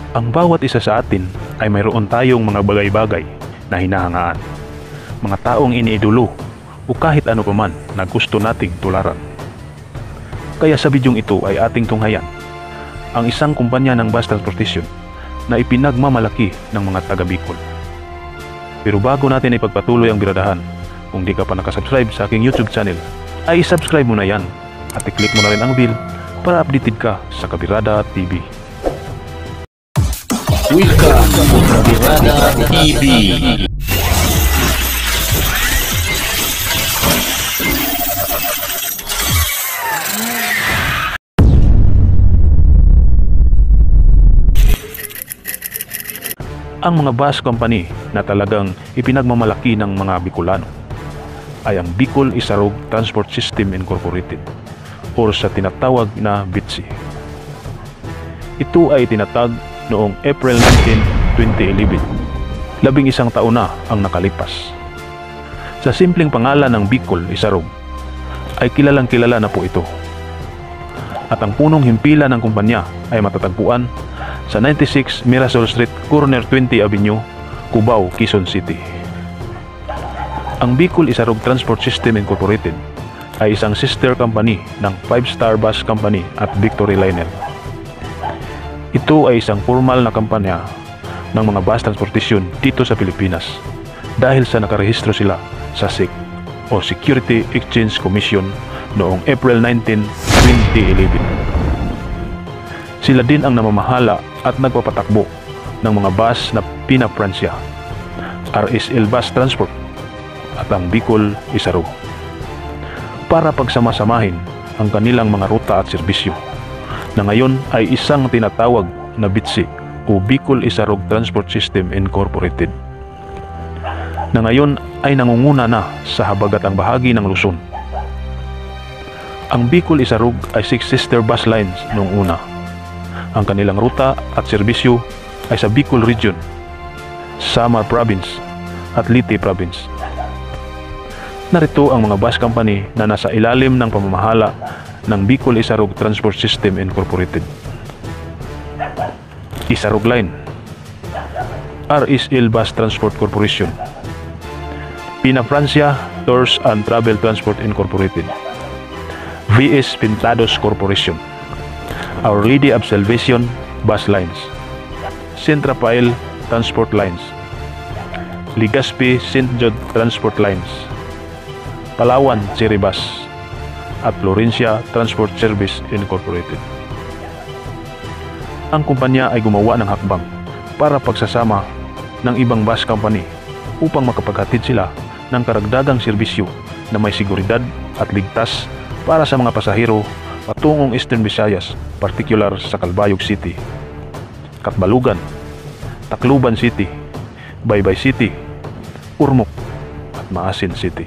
Ang bawat isa sa atin ay mayroon tayong mga bagay-bagay na hinahangaan, mga taong iniidolo o kahit ano paman na gusto nating tularan. Kaya sa bidyong ito ay ating tunghayan ang isang kumpanya ng bus transportation na ipinagmamalaki ng mga taga Bicol. Pero bago natin ipagpatuloy ang biradahan, kung di ka pa nakasubscribe sa aking YouTube channel, ay subscribe mo na yan at i-click mo na rin ang bell para updated ka sa Kabirada TV. Welcome to Kabirada TV. Ang mga bus company na talagang ipinagmamalaki ng mga Bicolano ay ang Bicol Isarog Transport System Incorporated o sa tinatawag na BITSI. Ito ay tinatag noong April 19, 2011. 11 taon na ang nakalipas. Sa simpleng pangalan ng Bicol Isarog ay kilalang kilala na po ito. At ang punong himpilan ng kumpanya ay matatagpuan sa 96 Mirasol Street, Corner 20 Avenue, Cubao, Quezon City. Ang Bicol Isarog Transport System Incorporated ay isang sister company ng 5-Star Bus Company at Victory Liner. Ito ay isang formal na kampanya ng mga bus transportation dito sa Pilipinas dahil sa nakarehistro sila sa SEC o Security Exchange Commission noong April 19, 2011. Sila din ang namamahala at nagpapatakbo ng mga bus na Pina-Francia, RSL Bus Transport at ang Bicol Isarog para pagsamasamahin ang kanilang mga ruta at serbisyo na ngayon ay isang tinatawag na BITSI o Bicol Isarog Transport System Incorporated na ngayon ay nangunguna na sa habagatang bahagi ng Luzon. Ang Bicol Isarog ay 6 sister bus lines noong una. Ang kanilang ruta at serbisyo ay sa Bicol Region, Samar Province at Leyte Province. Narito ang mga bus company na nasa ilalim ng pamamahala ng Bicol Isarog Transport System Incorporated. Isarog Line, RSL Bus Transport Corporation, Pina-Francia Tours and Travel Transport Incorporated, VS Pintados Corporation, Our Lady of Salvation Bus Lines, St. Rafael Transport Lines, Legazpi St. Jude Transport Lines, Palawan Cherry Bus, at Florencia Transport Service Incorporated. Ang kumpanya ay gumawa ng hakbang para pagsasama ng ibang bus company upang makapaghatid sila ng karagdagang serbisyo na may seguridad at ligtas para sa mga pasahero patungong Eastern Visayas, partikular sa Calbayog City, Katbalugan, Tacloban City, Baybay City, Ormoc at Maasin City.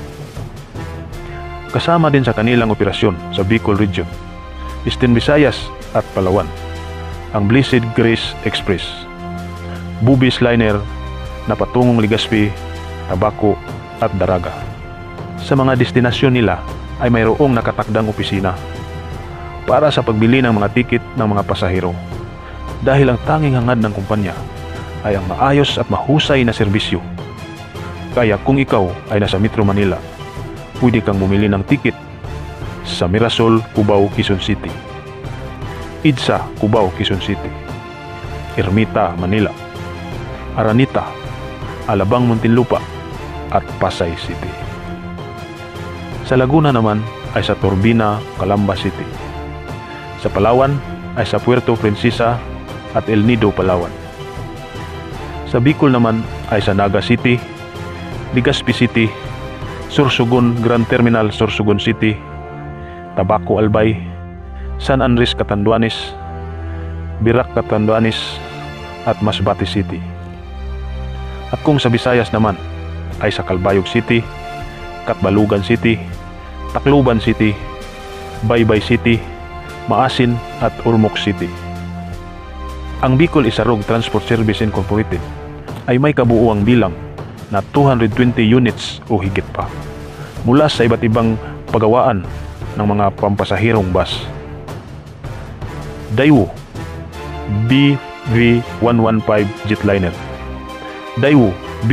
Kasama din sa kanilang operasyon sa Bicol Region, Eastern Visayas at Palawan, ang Blessed Grace Express, Bubis Liner na patungong Legazpi, Tabaco at Daraga. Sa mga destinasyon nila ay mayroong nakatakdang opisina para sa pagbili ng mga tiket ng mga pasahero dahil ang tanging hangad ng kumpanya ay ang maayos at mahusay na serbisyo. Kaya kung ikaw ay nasa Metro Manila, pwede kang bumili ng tiket sa Mirasol, Cubao, Quezon City, EDSA, Cubao, Quezon City, Ermita, Manila, Aranita, Alabang, Muntinlupa at Pasay City. Sa Laguna naman ay sa Turbina, Calamba City. Sa Palawan ay sa Puerto Princesa at El Nido, Palawan. Sa Bicol naman ay sa Naga City, Legazpi City, Sorsogon Grand Terminal, Sorsogon City, Tabaco Albay, San Andres Catanduanes, Birac Catanduanes at Masbate City. At kung sa Visayas naman ay sa Calbayog City, Katbalugan City, Tacloban City, Baybay City, Maasin at Ormoc City. Ang Bicol Isarog Transport Service Incorporated ay may kabuuang bilang na 220 units o higit pa mula sa iba't ibang pagawaan ng mga pampasahirong bus. Daewoo, V115 jetliner, Daewoo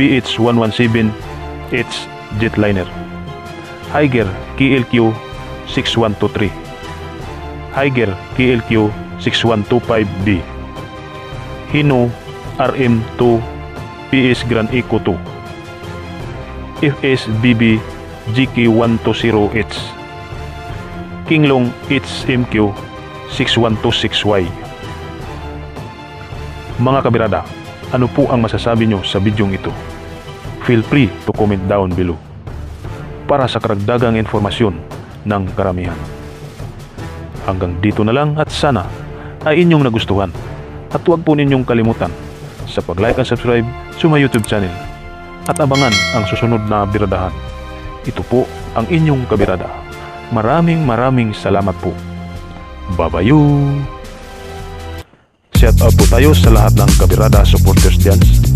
BH117H jetliner, Higer KLQ 6123, Higer KLQ 6125B, Hino RM2 PS Grand Eco 2, FSBB GK120H, Kinglong HMQ 6126Y. Mga kabirada, ano po ang masasabi nyo sa bidyong ito? Feel free to comment down below para sa karagdagang informasyon ng karamihan. Hanggang dito na lang at sana ay inyong nagustuhan at huwag po ninyong kalimutan sa pag-like and subscribe sa my YouTube channel at abangan ang susunod na biradahan. Ito po ang inyong kabirada. Maraming salamat po. Babayu! Shout out po tayo sa lahat ng kabirada supporters dyan